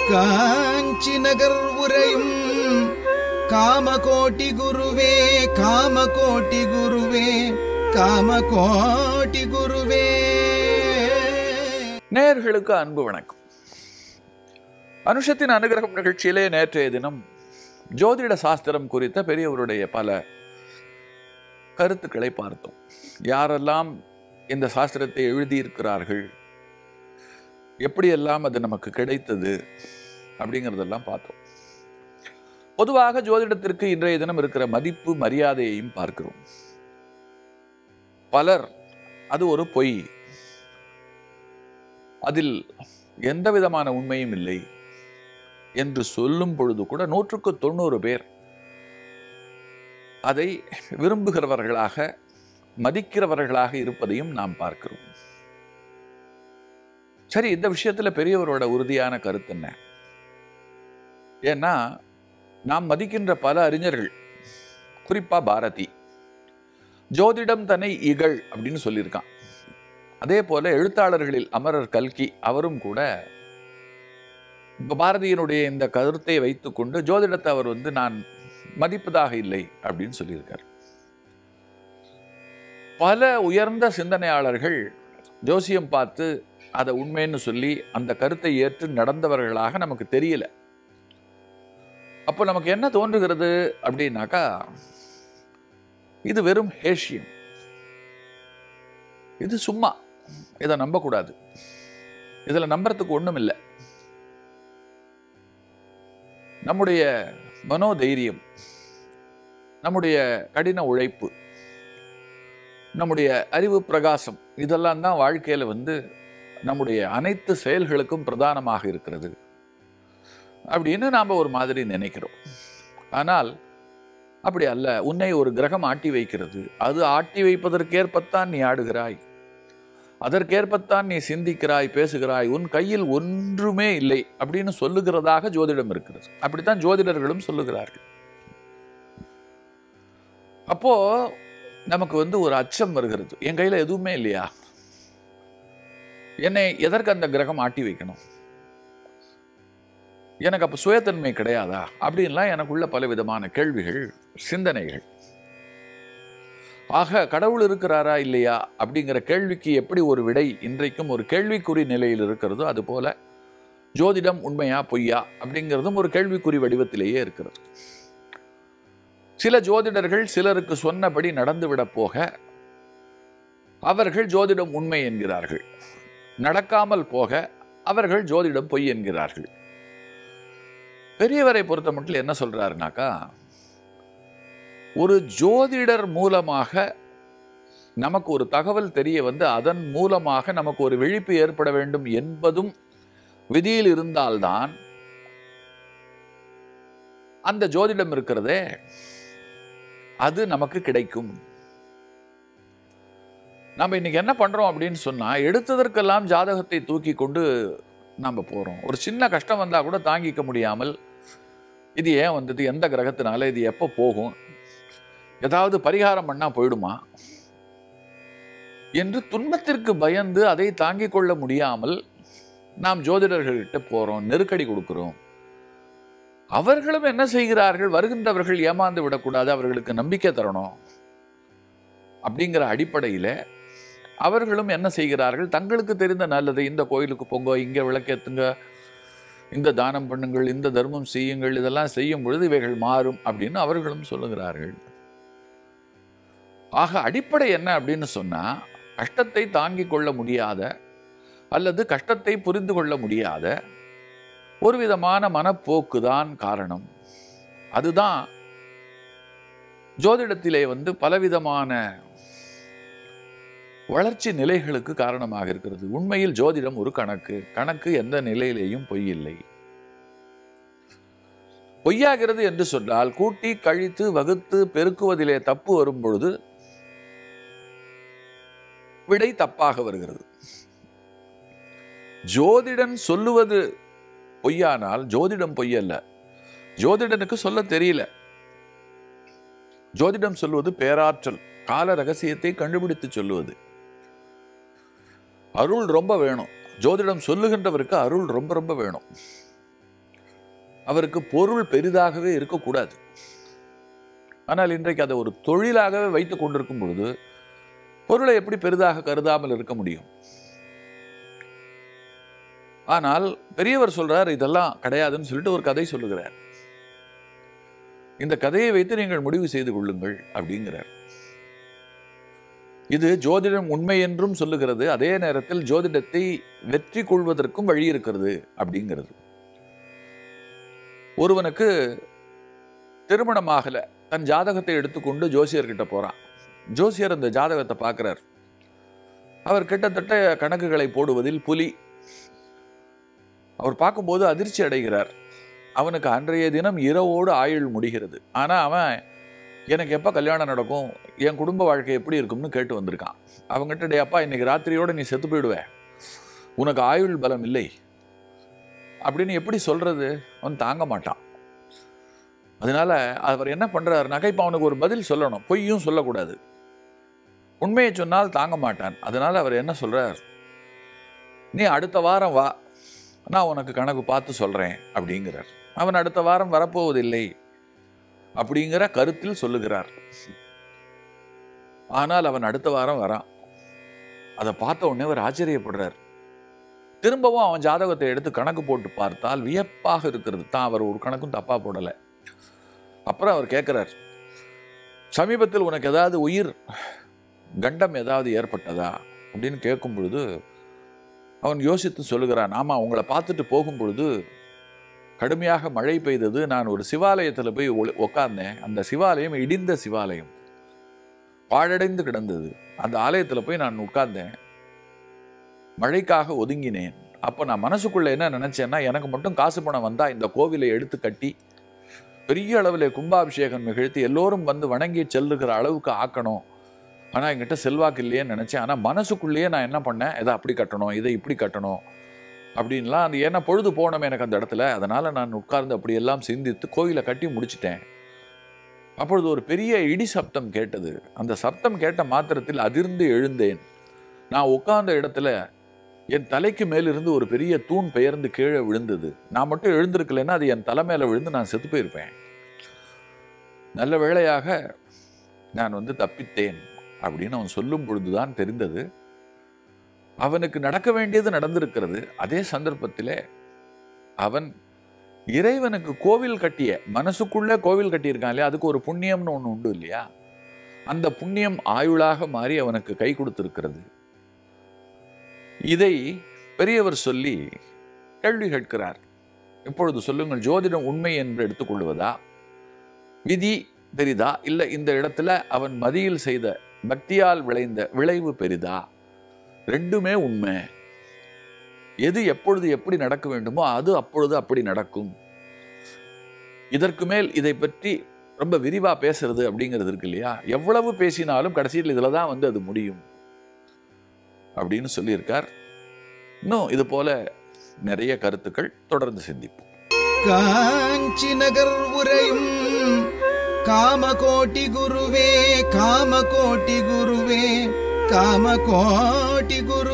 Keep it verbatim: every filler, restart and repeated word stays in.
காஞ்சி நகர் உரையும் காமகோட்டி குருவே காமகோட்டி குருவே காமகோட்டி குருவே. நேயர்களுக்கு அன்பு வணக்கம். அனுஷத்தின் அனுகிரகம் நிகழ்ச்சியிலே நேற்றைய தினம் ஜோதிட சாஸ்திரம் குறித்த பெரியவருடைய பல கருத்துக்களை பார்த்தோம். யாரெல்லாம் இந்த சாஸ்திரத்தை எழுதியிருக்கிறார்கள், எப்படியெல்லாம் அது நமக்கு கிடைத்தது அப்படிங்கிறதெல்லாம் பார்த்தோம். பொதுவாக ஜோதிடத்திற்கு இன்றைய தினம் இருக்கிற மதிப்பு மரியாதையையும் பார்க்கிறோம். பலர் அது ஒரு பொய், அதில் எந்த விதமான உண்மையும் இல்லை என்று சொல்லும் பொழுது கூட நூற்றுக்கு தொண்ணூறு பேர் அதை விரும்புகிறவர்களாக மதிக்கிறவர்களாக இருப்பதையும் நாம் பார்க்கிறோம். சரி, இந்த விஷயத்துல பெரியவரோட உறுதியான கருத்து என்ன? ஏன்னா நாம் மதிக்கின்ற பல அறிஞர்கள், குறிப்பா பாரதி, ஜோதிடம் தன்னை இகழ் அப்படின்னு சொல்லியிருக்கான். அதே போல எழுத்தாளர்களில் அமரர் கல்கி அவரும் கூட பாரதியினுடைய இந்த கருத்தை வைத்துக்கொண்டு ஜோதிடத்தை அவர் வந்து நான் மதிப்பதாக இல்லை அப்படின்னு சொல்லியிருக்கார். பல உயர்ந்த சிந்தனையாளர்கள் ஜோசியம் பார்த்து அதை உண்மைன்னு சொல்லி அந்த கருத்தை ஏற்று நடந்தவர்களாக நமக்கு தெரியல. அப்போ நமக்கு என்ன தோன்றுகிறது அப்படின்னாக்கா, இது வெறும் ஹேஷியம், இது சும்மா, இதை நம்பக்கூடாது, இதில் நம்புறதுக்கு ஒன்றும் இல்லை. நம்முடைய மனோதைரியம், நம்முடைய கடின உழைப்பு, நம்முடைய அறிவு பிரகாசம், இதெல்லாம் தான் வாழ்க்கையில் வந்து நம்முடைய அனைத்து செயல்களுக்கும் பிரதானமாக இருக்கிறது அப்படின்னு நாம் ஒரு மாதிரி நினைக்கிறோம். ஆனால் அப்படி அல்ல. உன்னை ஒரு கிரகம் ஆட்டி வைக்கிறது, அது ஆட்டி வைப்பதற்கேற்பத்தான் நீ ஆடுகிறாய், அதற்கேற்பத்தான் நீ சிந்திக்கிறாய், பேசுகிறாய், உன் கையில் ஒன்றுமே இல்லை அப்படின்னு சொல்லுகிறதாக ஜோதிடம் இருக்கிறது. அப்படித்தான் ஜோதிடர்களும் சொல்லுகிறார்கள். அப்போ நமக்கு வந்து ஒரு அச்சம் வருகிறது, என் கையில் எதுவுமே இல்லையா, என்னை எதற்கு அந்த கிரகம் ஆட்டி வைக்கணும், எனக்கு அப்போ சுயத்தன்மை கிடையாதா அப்படின்லாம் எனக்குள்ள பல விதமான கேள்விகள், சிந்தனைகள். ஆக கடவுள் இருக்கிறாரா இல்லையா அப்படிங்கிற கேள்விக்கு எப்படி ஒரு விடை இன்றைக்கும் ஒரு கேள்விக்குறி நிலையில் இருக்கிறதோ, அதுபோல ஜோதிடம் உண்மையா பொய்யா அப்படிங்கிறதும் ஒரு கேள்விக்குறி வடிவத்திலேயே இருக்கிறது. சில ஜோதிடர்கள் சிலருக்கு சொன்னபடி நடந்துவிட போக அவர்கள் ஜோதிடம் உண்மை என்கிறார்கள், நடக்காமல் போக அவர்கள் ஜோதிடம் பொய் என்கிறார்கள். பெரியவரை பொறுத்த மட்டும் என்ன சொல்றாருனாக்கா, ஒரு ஜோதிடர் மூலமாக நமக்கு ஒரு தகவல் தெரிய வந்து அதன் மூலமாக நமக்கு ஒரு விழிப்பு ஏற்பட வேண்டும் என்பதும் விதியில் இருந்தால்தான் அந்த ஜோதிடம் இருக்கிறதே அது நமக்கு கிடைக்கும். நம்ம இன்னைக்கு என்ன பண்றோம் அப்படின்னு சொன்னா, எடுத்ததற்கெல்லாம் ஜாதகத்தை தூக்கி கொண்டு நம்ம போறோம். ஒரு சின்ன கஷ்டம் வந்தா கூட தாங்கிக்க முடியாமல், இது ஏன் வந்தது, எந்த கிரகத்தினால, இது எப்போ போகும், ஏதாவது பரிகாரம் பண்ணா போயிடுமா என்று துன்பத்திற்கு பயந்து அதை தாங்கிக் கொள்ள முடியாமல் நாம் ஜோதிடர்கள்கிட்ட போறோம், நெருக்கடி கொடுக்கிறோம். அவர்களும் என்ன செய்கிறார்கள், வருகின்றவர்கள் ஏமாந்து விடக்கூடாது, அவர்களுக்கு நம்பிக்கை தரணும் அப்படிங்கிற அடிப்படையில் அவர்களும் என்ன செய்கிறார்கள், தங்களுக்கு தெரிந்த நல்லது, இந்த கோயிலுக்கு போங்க, இங்கே விளக்கேத்துங்க, இந்த தானம் பண்ணுங்கள், இந்த தர்மம் செய்யுங்கள், இதெல்லாம் செய்யும் பொழுது இவைகள் மாறும் அப்படின்னு அவர்களும் சொல்லுகிறார்கள். ஆக அடிப்படை என்ன அப்படின்னு சொன்னா, கஷ்டத்தை தாங்கிக் கொள்ள முடியாத அல்லது கஷ்டத்தை புரிந்து கொள்ள முடியாத ஒரு விதமான மனப்போக்கு தான் காரணம். அதுதான் ஜோதிடத்திலே வந்து பலவிதமான வளர்ச்சி நிலைகளுக்கு காரணமாக இருக்கிறது. உண்மையில் ஜோதிடம் ஒரு கணக்கு, கணக்கு எந்த நிலையிலேயும் பொய் இல்லை. பொய்யாகிறது என்று சொன்னால் கூட்டி கழித்து வகுத்து பெருக்குவதிலே தப்பு வரும் பொழுது விடை தப்பாக வருகிறது. ஜோதிடன் சொல்லுவது பொய்யானால் ஜோதிடம் பொய்யல்ல, ஜோதிடனுக்கு சொல்ல தெரியல. ஜோதிடம் சொல்வது பேராற்றல், கால ரகசியத்தை கண்டுபிடித்து சொல்லுவது. அருள் ரொம்ப வேணும். ஜோதிடம் சொல்லுகின்றவருக்கு அருள் ரொம்ப ரொம்ப வேணும். அவருக்கு பொருள் பெரிதாகவே இருக்கக்கூடாது. ஆனால் இன்றைக்கு அதை ஒரு தொழிலாகவே வைத்துக் கொண்டிருக்கும் பொழுது பொருளை எப்படி பெரிதாக கருதாமல் இருக்க முடியும்? ஆனால் பெரியவர் சொல்றார், இதெல்லாம் கிடையாதுன்னு சொல்லிட்டு ஒரு கதை சொல்லுகிறார். இந்த கதையை வைத்து நீங்கள் முடிவு செய்து கொள்ளுங்கள் அப்படிங்கிறார். இது ஜோதிடம் உண்மை என்றும் சொல்லுகிறது, அதே நேரத்தில் ஜோதிடத்தை வெற்றி கொள்வதற்கும் வழி இருக்கிறது அப்படிங்கிறது. ஒருவனுக்கு திருமணமாகல, தன் ஜாதகத்தை எடுத்துக்கொண்டு ஜோசியர்கிட்ட போறான். ஜோசியர் அந்த ஜாதகத்தை பார்க்கிறார். அவர் கிட்டத்தட்ட கணக்குகளை போடுவதில் புலி. அவர் பார்க்கும்போது அதிர்ச்சி அடைகிறார். அவனுக்கு அன்றைய தினம் இரவோடு ஆயுள் முடிகிறது. ஆனா அவன் எனக்கு எப்ப கல்யாணம் நடக்கும், என் குடும்ப வாழ்க்கை எப்படி இருக்கும்னு கேட்டு வந்திருக்கான். அவங்ககிட்ட, டே அப்பா, இன்னைக்கு ராத்திரியோட நீ செத்து போயிடுவ, உனக்கு ஆயுள் பலம் இல்லை அப்படின்னு எப்படி சொல்றது? அவன் தாங்க மாட்டான். அதனால அவர் என்ன பண்றாருனாக்கா, இப்ப அவனுக்கு ஒரு பதில் சொல்லணும், பொய்யும் சொல்லக்கூடாது. உண்மையை சொன்னால் தாங்க மாட்டான். அதனால அவர் என்ன சொல்றார், நீ அடுத்த வாரம் வா, நான் உனக்கு கணக்கு பார்த்து சொல்றேன் அப்படிங்கிறார். அவன் அடுத்த வாரம் வரப்போவதில்லை அப்படிங்கிற கருத்தில் சொல்லுகிறார். ஆனால் அவன் அடுத்த வாரம் வரான். அதை பார்த்த உடனே அவர் ஆச்சரியப்படுறார். திரும்பவும் அவன் ஜாதகத்தை எடுத்து கணக்கு போட்டு பார்த்தால் வியப்பாக இருக்கிறது. தான் அவர் ஒரு கணக்கும் தப்பா போடலை. அப்புறம் அவர் கேட்கிறார், சமீபத்தில் உனக்கு ஏதாவது உயிர் கண்டம் ஏதாவது ஏற்பட்டதா அப்படின்னு கேட்கும் பொழுது அவன் யோசித்து சொல்லுகிறான், ஆமா, உங்களை பார்த்துட்டு போகும் பொழுது கடுமையாக மழை பெய்தது. நான் ஒரு சிவாலயத்தில் போய் உட்கார்ந்தேன். அந்த சிவாலயம் இடிந்த சிவாலயம், பாழடைந்து கிடந்தது. அந்த ஆலயத்தில் போய் நான் உட்கார்ந்தேன், மழைக்காக ஒதுங்கினேன். அப்போ நான் மனசுக்குள்ள என்ன நினைச்சேன்னா, எனக்கு மட்டும் காசு பணம் வந்தா இந்த கோவிலை எடுத்து கட்டி பெரிய அளவில் கும்பாபிஷேகம் நிகழ்த்தி எல்லோரும் வந்து வணங்கி செல்லுகிற அளவுக்கு ஆக்கணும். ஆனால் என்கிட்ட செல்வாக்கு இல்லையேன்னு நினச்சேன். ஆனால் மனசுக்குள்ளேயே நான் என்ன பண்ணேன், எதை அப்படி கட்டணும், இதை இப்படி கட்டணும் அப்படின்லாம். அது ஏன்னா பொழுது போனோம் எனக்கு அந்த இடத்துல. அதனால் நான் உட்கார்ந்து அப்படியெல்லாம் சிந்தித்து கோயிலை கட்டி முடிச்சிட்டேன். அப்பொழுது ஒரு பெரிய இடி சப்தம் கேட்டது. அந்த சப்தம் கேட்ட மாத்திரத்தில் அதிர்ந்து எழுந்தேன். நான் உட்கார்ந்த இடத்துல என் தலைக்கு மேலிருந்து ஒரு பெரிய தூண் பெயர்ந்து கீழே விழுந்தது. நான் மட்டும் எழுந்திருக்கலைன்னா அது என் தலை மேலே விழுந்து நான் செத்து போயிருப்பேன். நல்ல வேளையாக நான் வந்து தப்பித்தேன் அப்படின்னு அவன் சொல்லும் பொழுதுதான் தெரிந்தது, அவனுக்கு நடக்க வேண்டியது நடந்திருக்கிறது. அதே சந்தர்ப்பத்திலே அவன் இறைவனுக்கு கோவில் கட்டிய, மனசுக்குள்ளே கோவில் கட்டியிருக்கான் இல்லையா, அதுக்கு ஒரு புண்ணியம்னு ஒன்று உண்டு இல்லையா, அந்த புண்ணியம் ஆயுளாக மாறி அவனுக்கு கை கொடுத்திருக்கிறது. இதை பெரியவர் சொல்லி கேள்வி கேட்கிறார். இப்பொழுது சொல்லுங்கள், ஜோதிடம் உண்மை என்று எடுத்துக்கொள்வதா, விதி பெரிதா, இல்லை இந்த இடத்துல அவன் மதியில் செய்த பக்தியால் விளைந்த விளைவு பெரிதா? ரெண்டுமே உண்மை. எது எப்பொழுது எப்படி நடக்க வேண்டுமோ அது அப்பொழுது அப்படி நடக்கும். இதற்கு மேல் இதை பற்றி ரொம்ப விரிவா பேசுறது அப்படிங்கிறது இருக்கு இல்லையா, எவ்வளவு பேசினாலும் கடைசியில் இதுல தான் வந்து அது முடியும் அப்படின்னு சொல்லியிருக்கார். இன்னும் இது போல நிறைய கருத்துக்கள் தொடர்ந்து சிந்திப்போம். காஞ்சி நகர் உரையும் காமகோட்டி குருவே, காமகோட்டி குருவே, காமகோட்டி குரு